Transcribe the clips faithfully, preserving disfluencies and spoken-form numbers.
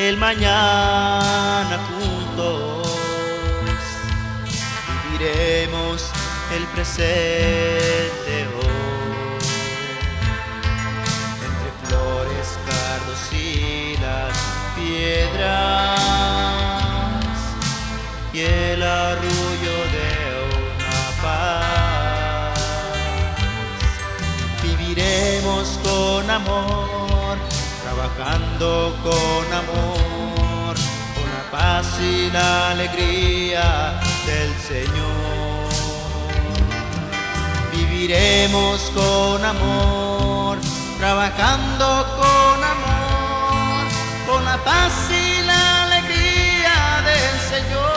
el mañana juntos. Viviremos el presente hoy, entre flores, cardos y las piedras, y el arrullo de una paz. Viviremos con amor, trabajando con amor, con la paz y la alegría del Señor. Viviremos con amor, trabajando con amor, con la paz y la alegría del Señor.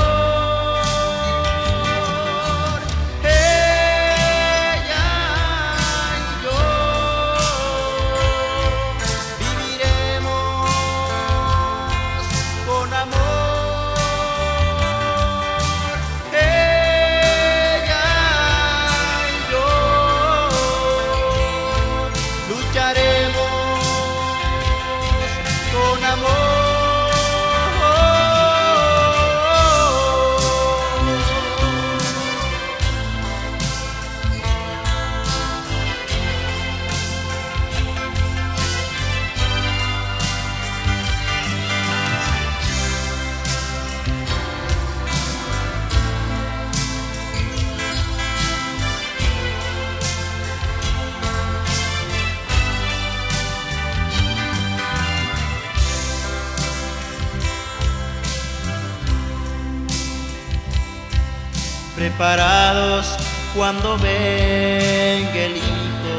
Preparados cuando venga el Hijo,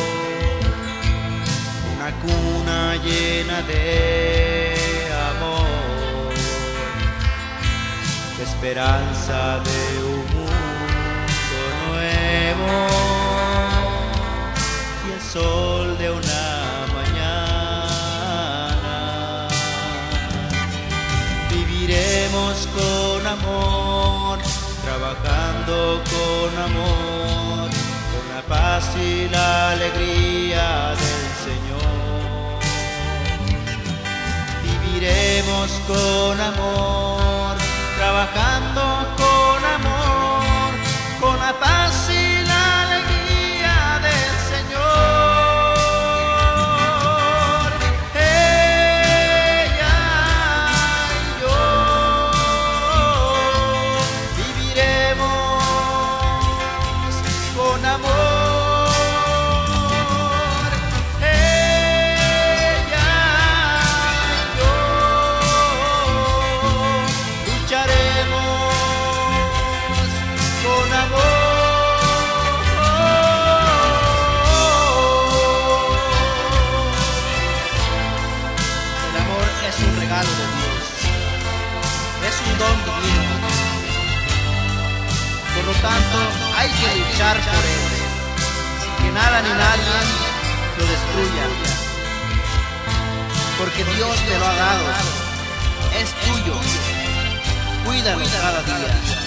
una cuna llena de amor, de esperanza de un mundo nuevo, y el sol de una mañana. Viviremos con amor, trabajando con amor, con la paz y la alegría del Señor. Viviremos con amor, trabajando con amor, con la paz y la alegría del Señor. Con amor, ella y yo lucharemos con amor. El amor es un regalo de Dios, es un don divino. Por lo tanto, hay que luchar por él, que nada ni nadie lo destruya, porque Dios te lo ha dado, es tuyo, cuídalo cada día.